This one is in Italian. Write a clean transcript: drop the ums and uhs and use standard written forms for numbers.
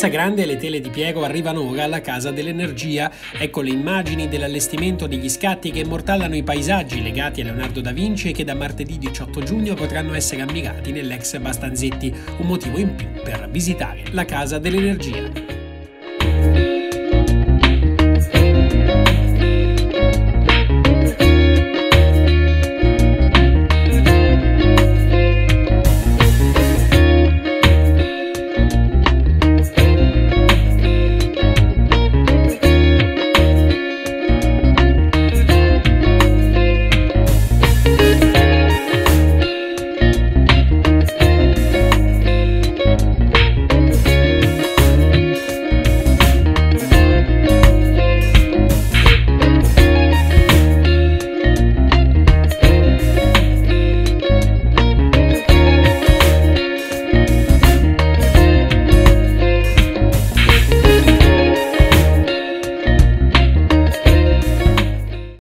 Piazza Grande e le tele di Piero arrivano ora alla Casa dell'Energia. Ecco le immagini dell'allestimento degli scatti che immortalano i paesaggi legati a Leonardo da Vinci e che da martedì 18 giugno potranno essere ammirati nell'ex Bastanzetti, un motivo in più per visitare la Casa dell'Energia.